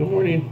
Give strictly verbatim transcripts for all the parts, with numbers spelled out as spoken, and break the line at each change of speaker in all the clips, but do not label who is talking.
Good morning.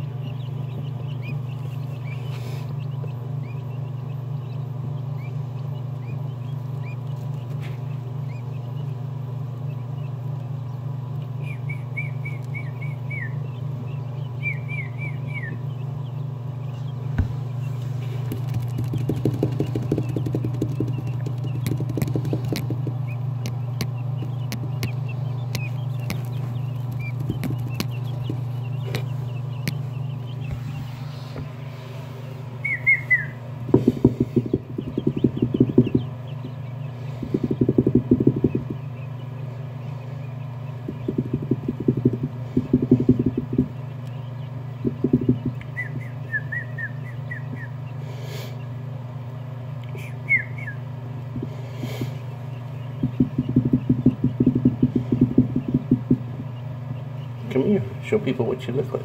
Come here, show people what you look like.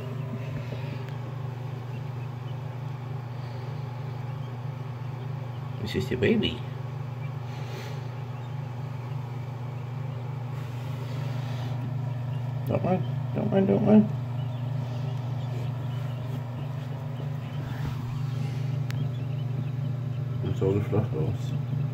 This is your baby. Don't mind, don't mind, don't mind. It's all the fluff balls.